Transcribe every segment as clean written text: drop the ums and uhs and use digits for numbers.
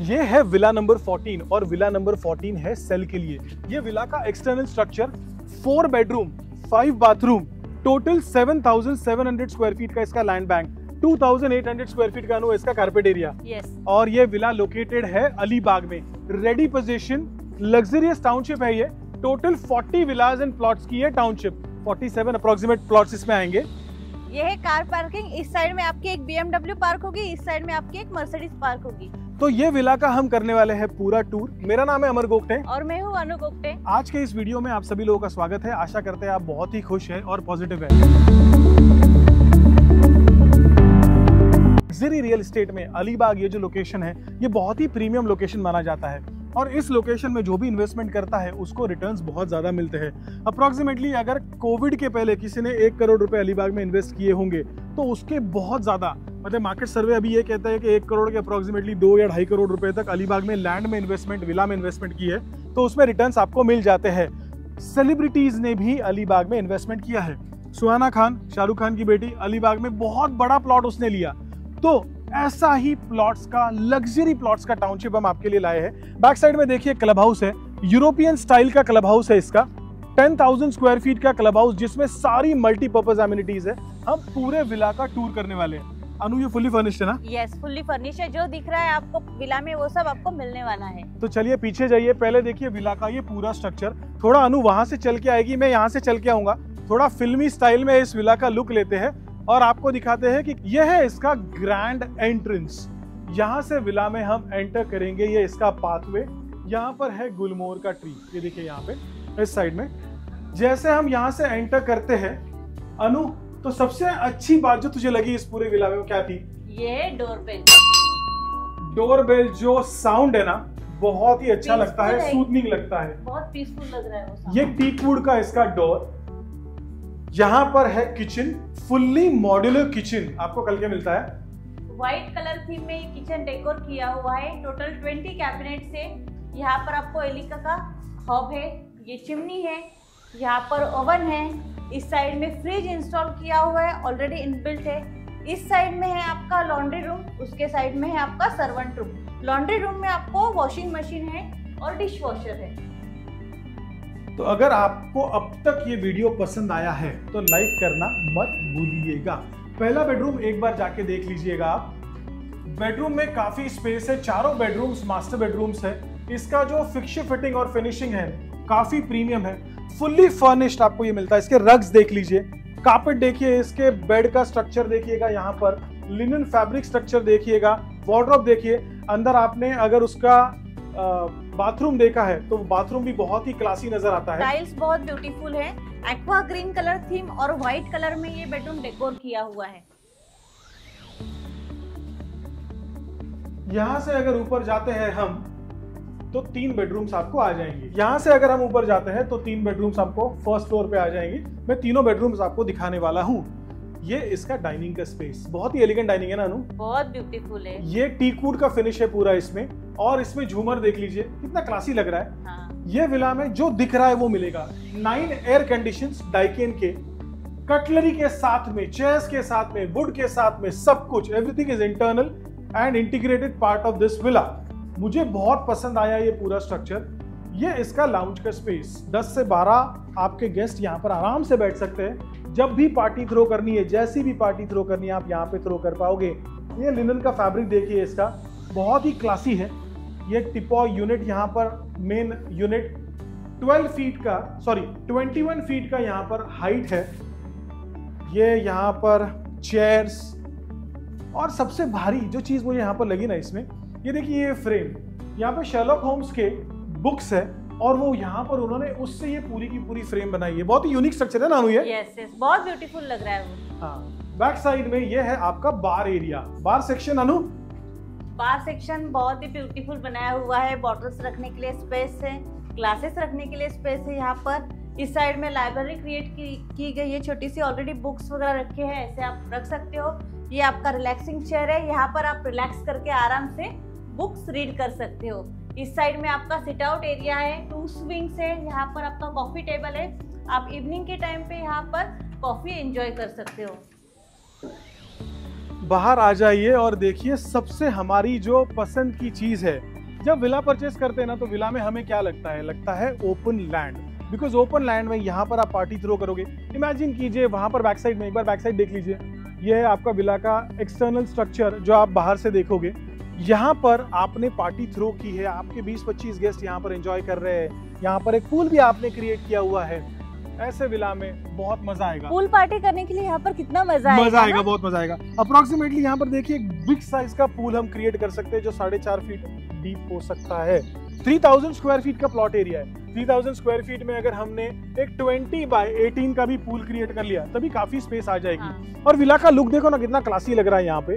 ये है villa number 14 और विला नंबर 14 है सेल के लिए। ये विला का external structure 4 bedroom 5 bathroom, total 7,700 square feet का इसका लैंड बैंक, 2,800 स्क्वायर फीट का इसका कारपेट एरिया। और ये विला लोकेटेड है अलीबाग में, रेडी पोजीशन, लग्जरियस टाउनशिप है ये। टोटल 40 विलाज एंड प्लॉट्स की है टाउनशिप, 47 अप्रोक्सीमेट प्लॉट्स इसमें आएंगे। ये है कार पार्किंग, इस साइड में आपकी एक BMW पार्क होगी, इस साइड में आपकी एक मर्सिडीज पार्क होगी। तो ये विला का हम करने वाले हैं पूरा टूर। मेरा नाम है अमर गोगटे और मैं हूँ अनु गोगटे। आज के इस वीडियो में आप सभी लोगों का स्वागत है। आशा करते हैं आप बहुत ही खुश हैं और पॉजिटिव है। लग्जरी रियल एस्टेट में अलीबाग ये जो लोकेशन है, ये बहुत ही प्रीमियम लोकेशन माना जाता है और इस लोकेशन में जो भी इन्वेस्टमेंट करता है उसको रिटर्न्स बहुत ज्यादा मिलते हैं। अप्रोक्सीमेटली अगर कोविड के पहले किसी ने 1 करोड़ रुपए अलीबाग में इन्वेस्ट किए होंगे तो उसके बहुत ज्यादा, मतलब मार्केट सर्वे अभी ये कहता है कि 1 करोड़ के अप्रोक्सीमेटली 2 या 2.5 करोड़ रुपए तक अलीबाग में लैंड में इन्वेस्टमेंट, विला में इन्वेस्टमेंट की है तो उसमें रिटर्न्स आपको मिल जाते हैं। सेलिब्रिटीज ने भी अलीबाग में इन्वेस्टमेंट किया है। सुहाना खान, शाहरुख खान की बेटी, अलीबाग में बहुत बड़ा प्लॉट उसने लिया। तो ऐसा ही प्लॉट्स का, लग्जरी प्लॉट्स का टाउनशिप हम आपके लिए लाए हैं। बैक साइड में देखिए क्लब हाउस है, यूरोपियन स्टाइल का क्लब हाउस है इसका, 10,000 स्क्वायर फीट का क्लब हाउस जिसमें सारी मल्टीपर्पज एमिनिटीज है। हम पूरे विला का टूर करने वाले हैं। अनु, ये फुल्ली फर्निश्ड है ना? यस, फुल्ली फर्निश्ड है। जो दिख रहा है आपको विला में वो सब आपको मिलने वाला है। तो चलिए पीछे जाइए, पहले देखिए विला का ये पूरा स्ट्रक्चर। थोड़ा अनु वहां से चल के आएगी, मैं यहाँ से चल के आऊंगा। थोड़ा फिल्मी स्टाइल में इस विला का लुक लेते हैं और आपको दिखाते हैं कि यह है इसका ग्रैंड एंट्रेंस। यहाँ से विला में हम एंटर करेंगे, ये इसका पाथवे। यहाँ पर है गुलमोहर का ट्री, ये देखिए यहाँ पे इस साइड में। जैसे हम यहाँ से एंटर करते हैं अनु, तो सबसे अच्छी बात जो तुझे लगी इस पूरे विला में वो क्या थी? ये डोरबेल। डोरबेल जो साउंड है ना, बहुत ही अच्छा लगता है, सूदनिंग लगता है, बहुत पीसफुल लग रहा है वो। ये टीक वुड का इसका डोर। यहाँ पर है किचन, फुल्ली मॉड्यूलर किचन आपको कल के मिलता है। व्हाइट कलर थीम में किचन डेकोर किया हुआ है। टोटल 20 कैबिनेट है। यहाँ पर आपको एलिका का हॉब है, ये चिमनी है, यहाँ पर ओवन है, इस साइड में फ्रिज इंस्टॉल किया हुआ है, ऑलरेडी इनबिल्ट है। इस साइड में है आपका लॉन्ड्री रूम, उसके साइड में है आपका सर्वेंट रूम। लॉन्ड्री रूम में आपको वॉशिंग मशीन है और डिश वॉशर है। तो अगर आपको अब तक ये वीडियो पसंद आया है तो लाइक करना मत भूलिएगा। पहला बेडरूम एक बार जाके देख लीजिएगा आप। बेडरूम में काफी स्पेस है, चारों बेडरूम्स मास्टर बेडरूम्स है। इसका जो फिक्सचर फिटिंग और फिनिशिंग है काफी प्रीमियम है, फुल्ली फर्निश्ड आपको ये मिलता है। इसके रग्स देख लीजिए, कार्पेट देखिए, इसके बेड का स्ट्रक्चर देखिएगा, यहाँ पर लिनन फैब्रिक स्ट्रक्चर देखिएगा, वार्डरोब देखिए। अंदर आपने अगर उसका बाथरूम देखा है तो बाथरूम भी बहुत ही क्लासी नजर आता है। टाइल्स बहुत ब्यूटीफुल है, एक्वा ग्रीन कलर थीम और व्हाइट कलर में ये बेडरूम डेकोर किया हुआ है। यहाँ से अगर ऊपर जाते हैं हम तो 3 बेडरूम्स आपको आ जाएंगे। यहाँ से अगर हम ऊपर जाते हैं तो 3 बेडरूम्स आपको फर्स्ट फ्लोर पे आ जाएंगे। मैं तीनों बेडरूम्स आपको दिखाने वाला हूँ। ये इसका डाइनिंग का स्पेस, बहुत ही एलिगेंट डाइनिंग है ना अनु? बहुत ब्यूटीफुल है। ये टीक वुड का फिनिश है पूरा इसमें, और इसमें झूमर देख लीजिए कितना क्लासी लग रहा है। हाँ। ये विला में जो दिख रहा है वो मिलेगा। 9 एयर कंडीशंस डाइकेन के, कटलरी के साथ में, चेयर्स के साथ में, वुड के साथ में, सब कुछ, everything is internal and integrated part of this villa. मुझे बहुत पसंद आया ये पूरा स्ट्रक्चर। ये इसका लाउंज का स्पेस, 10 से 12 आपके गेस्ट यहाँ पर आराम से बैठ सकते हैं। जब भी पार्टी थ्रो करनी है, जैसी भी पार्टी थ्रो करनी है, आप यहाँ पे थ्रो कर पाओगे। ये लिनन का फैब्रिक देखिए, इसका बहुत ही क्लासी है। ये टिपॉय यूनिट यहाँ पर, मेन यूनिट 21 फीट का यहाँ पर हाइट है। ये यहाँ पर चेयर्स, और सबसे भारी जो चीज मुझे यहाँ पर लगी ना इसमें, ये देखिए ये फ्रेम, यहाँ पे शर्लॉक होम्स के बुक्स है और वो यहाँ पर उन्होंने उससे ये पूरी की पूरी फ्रेम बनाई है। बहुत ही यूनिक स्ट्रक्चर है ना ये? यस, बहुत ब्यूटीफुल लग रहा है वो। हाँ, बैक साइड में ये है आपका बार एरिया, बार सेक्शन। अनु, बार सेक्शन बहुत ही ब्यूटीफुल बनाया हुआ है। बॉटल्स रखने के लिए स्पेस है, ग्लासेस रखने के लिए स्पेस है। यहाँ पर इस साइड में लाइब्रेरी क्रिएट की गई है, छोटी सी, ऑलरेडी बुक्स वगैरह रखे हैं, ऐसे आप रख सकते हो। ये आपका रिलैक्सिंग चेयर है, यहाँ पर आप रिलैक्स करके आराम से बुक्स रीड कर सकते हो। इस साइड में आपका सिट आउट एरिया है, 2 स्विंग्स है, यहाँ पर आपका कॉफी टेबल है। आप इवनिंग के टाइम पे यहाँ पर कॉफी एंजॉय कर सकते हो। बाहर आ जाइए और देखिए सबसे हमारी जो पसंद की चीज है। जब विला परचेस करते हैं ना, तो विला में हमें क्या लगता है open land. Because open land में यहाँ पर आप पार्टी थ्रो करोगे। इमेजिन कीजिए वहां पर बैक साइड में, एक बार बैक साइड देख लीजिए, ये है आपका विला का एक्सटर्नल स्ट्रक्चर जो आप बाहर से देखोगे। यहाँ पर आपने पार्टी थ्रो की है, आपके 20-25 गेस्ट यहाँ पर एंजॉय कर रहे हैं। यहाँ पर एक पूल भी आपने क्रिएट किया हुआ है। ऐसे विला में बहुत मजा आएगा। पूल पार्टी करने के लिए यहाँ पर कितना मजा आएगा, बहुत मजा आएगा। अप्रोक्सीमेटली यहाँ पर देखिए एक बिग साइज का पूल हम क्रिएट कर सकते हैं जो 4.5 फीट डीप हो सकता है। 3000 स्क्वायर फीट का प्लॉट एरिया है। 3000 स्क्वायर फीट में अगर हमने एक 20x18 का भी पूल क्रिएट कर लिया तभी काफी स्पेस आ जाएगी। हाँ। और विला का लुक देखो ना कितना क्लासी लग रहा है यहाँ पे।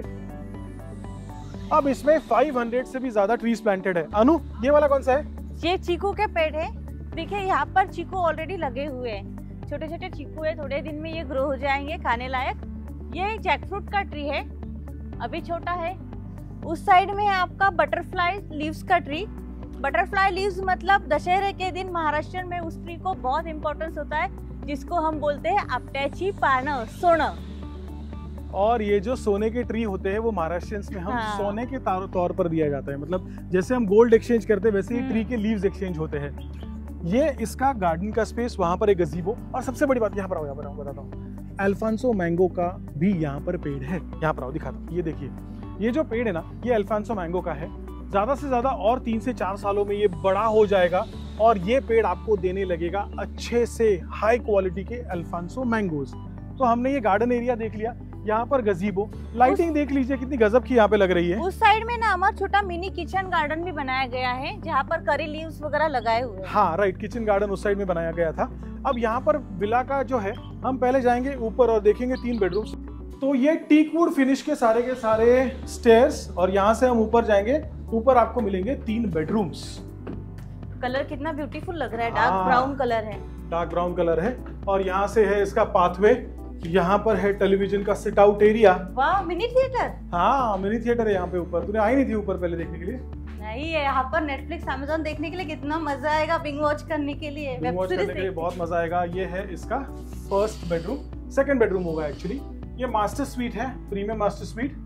अब इसमें 500 से भी ज्यादा ट्रीज प्लांटेड है। अनु, ये वाला कौन सा है? ये चीकू के पेड़ है। देखिए यहाँ पर चीकू ऑलरेडी लगे हुए हैं, छोटे छोटे चीकू है, थोड़े दिन में ये ग्रो हो जाएंगे खाने लायक। ये जैकफ्रूट का ट्री है, अभी छोटा है। उस साइड में है आपका बटरफ्लाई लीव्स का ट्री। बटरफ्लाई लीव्स मतलब दशहरे के दिन महाराष्ट्र में उस ट्री को बहुत इंपॉर्टेंस होता है, जिसको हम बोलते हैं आपट्याची पानं, सोनं। और ये जो सोने के ट्री होते हैं वो महाराष्ट्रियंस में हम हाँ। सोने के तौर पर दिया जाता है। मतलब जैसे हम गोल्ड एक्सचेंज करते हैं वैसे ही ट्री के लीव्स एक्सचेंज होते हैं। ये इसका गार्डन का स्पेस, वहां पर एक गजीबो, और सबसे बड़ी बात यहाँ पर आओ बताता हूँ, अल्फांसो मैंगो का भी यहाँ पर पेड़ है। यहाँ पर आओ दिखाता हूँ। ये देखिए, ये जो पेड़ है ना, ये अल्फांसो मैंगो का है। ज्यादा से ज्यादा और 3 से 4 सालों में ये बड़ा हो जाएगा और ये पेड़ आपको देने लगेगा अच्छे से हाई क्वालिटी के अल्फांसो मैंगोज। तो हमने ये गार्डन एरिया देख लिया। यहाँ पर गजीबो, लाइटिंग देख लीजिए कितनी गजब की यहाँ पे लग रही है। उस साइड में ना हमारा छोटा मिनी किचन गार्डन भी बनाया गया है, जहाँ पर करी लीव्स वगैरह लगाए हुए हैं। हाँ राइट, किचन गार्डन उस साइड में बनाया गया था। अब यहाँ पर विला का जो है, हम पहले जाएंगे ऊपर और देखेंगे 3 बेडरूम्स। तो ये टीकवुड फिनिश के सारे स्टेयर्स, और यहाँ से हम ऊपर जाएंगे। ऊपर आपको मिलेंगे 3 बेडरूम्स। कलर कितना ब्यूटीफुल लग रहा है, डार्क ब्राउन कलर है। डार्क ब्राउन कलर है। और यहाँ से है इसका पाथवे। यहाँ पर है टेलीविजन का सिट आउट एरिया। वाह, मिनी थिएटर। हाँ, मिनी थिएटर है यहाँ पे ऊपर। तूने आई नहीं थी ऊपर पहले देखने के लिए? नहीं है, यहाँ पर नेटफ्लिक्स अमेज़न देखने के लिए कितना मजा आएगा, बिंग वॉच करने के लिए, बिंग वॉच करने के लिए बहुत मजा आएगा। ये है इसका फर्स्ट बेडरूम, सेकंड बेडरूम होगा एक्चुअली। ये मास्टर स्वीट है, प्रीमियम मास्टर स्वीट।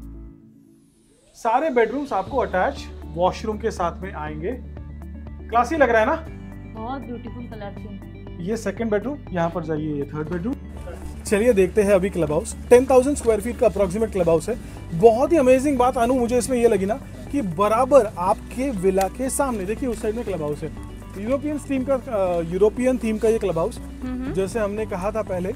सारे बेडरूम्स आपको अटैच वॉशरूम के साथ में आएंगे। क्लासी लग रहा है ना? बहुत ब्यूटीफुल कलर थी। ये सेकंड बेडरूम। यहाँ पर जाइए, ये थर्ड बेडरूम। चलिए देखते हैं अभी क्लब हाउस। 10,000 स्क्वायर फीट का अप्रोक्सीमेट क्लब हाउस है। बहुत ही अमेजिंग बात अनु मुझे इसमें ये लगी ना, कि बराबर आपके विला के सामने देखिए उस साइड में क्लब हाउस है। यूरोपियन थीम का ये क्लब हाउस, जैसे हमने कहा था पहले,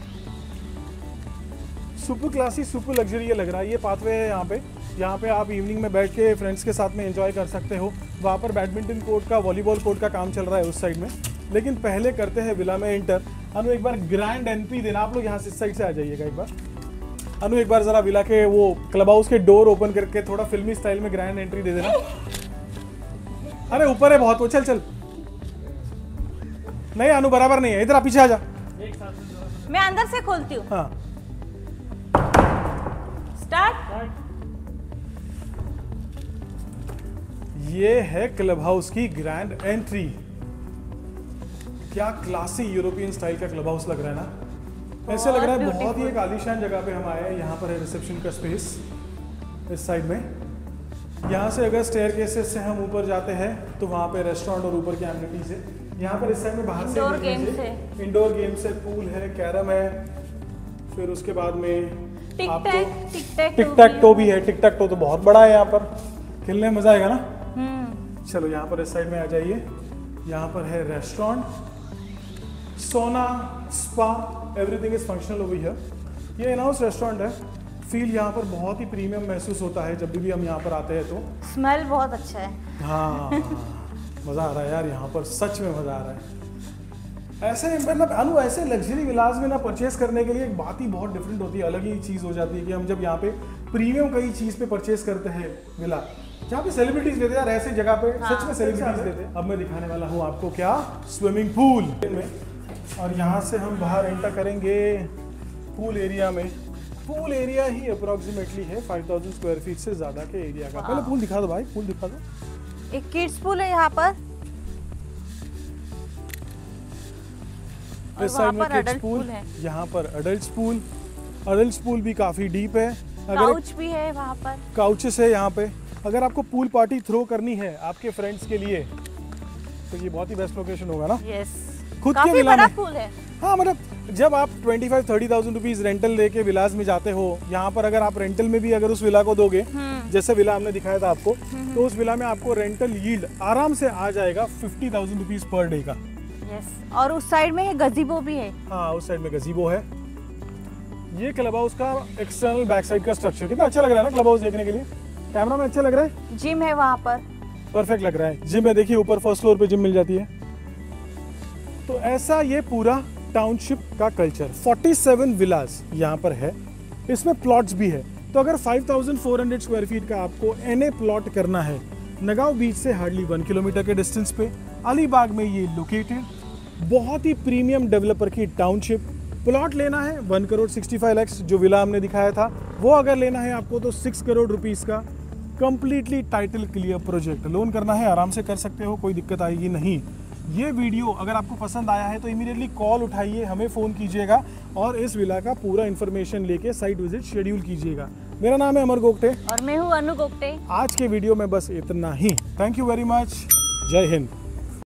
सुपर क्लासी, सुपर लग्जरी लग रहा है। ये पाथवे है यहाँ पे आप इवनिंग में बैठ के फ्रेंड्स के साथ में एंजॉय कर सकते हो। वहाँ पर बैडमिंटन कोर्ट का, वॉलीबॉल कोर्ट का काम चल रहा है उस साइड में। लेकिन पहले करते हैं विला में एंटर। अनु एक बार ग्रैंड एंट्री देना। आप लोग यहाँ से इस साइड से आ जाइएगा एक बार। अनु एक बार जरा विला के वो क्लब हाउस के डोर ओपन करके थोड़ा फिल्मी स्टाइल में ग्रैंड एंट्री दे देना। अरे ऊपर है बहुत वो, चल। नहीं अनु बराबर नहीं है, इधर आप पीछे आ जा। मैं अंदर से खोलती हूँ। हाँ स्टार्ट। ये है क्लब हाउस की ग्रैंड एंट्री। क्या क्लासी यूरोपियन स्टाइल का क्लब हाउस लग रहा है ना? ऐसे लग रहा है बहुत ही एक आलीशान जगह पे हम आए हैं। यहाँ पर है रिसेप्शन का स्पेस इस साइड में। यहाँ से अगर स्टेयरकेसेस से हम ऊपर जाते हैं तो वहाँ पे रेस्टोरेंट और ऊपर की एमिनिटीज है। यहाँ पर इस साइड में बाहर से इंडोर गेम्स है, पूल है, कैरम है, फिर उसके बाद में टिक टैक टो भी है। टिक टैक टो तो बहुत बड़ा है, यहाँ पर खेलने में मजा आएगा ना। चलो यहाँ पर इस साइड में आ जाइए। यहाँ पर है restaurant, sauna, spa, everything is functional over here. ये इन हाउस रेस्टोरेंट है। फील यहाँ पर बहुत ही प्रीमियम महसूस होता है जब भी हम यहाँ पर आते हैं। तो स्मेल बहुत अच्छा है। हाँ मजा आ रहा है यार, यहाँ पर सच में मजा आ रहा है। ऐसे मतलब अनु ऐसे लग्जरी विलास में ना परचेस करने के लिए एक बात ही बहुत डिफरेंट होती है, अलग ही चीज़ हो जाती है कि हम जब यहाँ पे प्रीमियम कई चीज़ पे परचेस करते हैं विला, जहाँ पे सेलिब्रिटीज देते हैं यार, ऐसी जगह पे सच में सेलिब्रिटीज देते हैं। अब मैं दिखाने वाला हूँ आपको क्या, स्विमिंग पूल में। और यहाँ से हम बाहर एंटर करेंगे पूल एरिया में। पूल एरिया ही अप्रोक्सीमेटली है 5000 स्क्वायर फीट से ज्यादा के एरिया का। पहले पूल दिखा दो भाई, पूल दिखा दो। एक किड्स पूल है यहाँ पर, इस साइड में किड्स पूल है, यहाँ पर अडल्ट पूल। अडल्ट पूल भी काफी डीप है काउच भी है वहाँ पर, काउचेस है यहाँ पे। अगर आपको पूल पार्टी थ्रो करनी है आपके फ्रेंड्स के लिए तो ये बहुत ही बेस्ट लोकेशन होगा ना। यस, खुद के काफी विला बड़ा में। पूल है। हाँ मतलब जब आप 25-30,000 रुपीज रेंटल लेके विलास में जाते हो, यहाँ पर अगर आप रेंटल में भी अगर उस विला को दोगे, जैसे विला हमने दिखाया था आपको, तो उस विला में आपको रेंटल यील्ड आराम से आ जाएगा 50,000 रुपीज पर डे का। यस, और उस साइड में गजीबो भी है। हाँ, उस साइड में गजीबो है। ये क्लब हाउस का एक्सटर्नल बैक साइड का स्ट्रक्चर कितना अच्छा लग रहा है ना क्लब हाउस देखने के लिए। कैमरा में अच्छा लग रहा है। जिम है वहाँ पर, परफेक्ट लग रहा है। जिम है, देखिए ऊपर फर्स्ट फ्लोर पे जिम मिल जाती है। तो ऐसा ये पूरा टाउनशिप का कल्चर, 47 विलास यहाँ पर है, इसमें प्लॉट्स भी है। तो अगर 5,400 स्क्वायर फीट का आपको NA प्लॉट करना है नगांव बीच से हार्डली 1 किलोमीटर के डिस्टेंस पे, अलीबाग में ये लोकेटेड, बहुत ही प्रीमियम डेवलपर की टाउनशिप। प्लॉट लेना है 1 करोड़ 65 लाख, जो विला हमने दिखाया था वो अगर लेना है आपको तो 6 करोड़ रुपीस का completely title clear project. Loan करना है आराम से कर सकते हो, कोई दिक्कत आएगी नहीं। ये वीडियो अगर आपको पसंद आया है तो इमीडिएटली कॉल उठाइए, हमें फ़ोन कीजिएगा और इस विला का पूरा इन्फॉर्मेशन लेके साइट विजिट शेड्यूल कीजिएगा। मेरा नाम है अमर गोगटे और मैं हूँ अनु गोगटे। आज के वीडियो में बस इतना ही। Thank you very much. जय हिंद।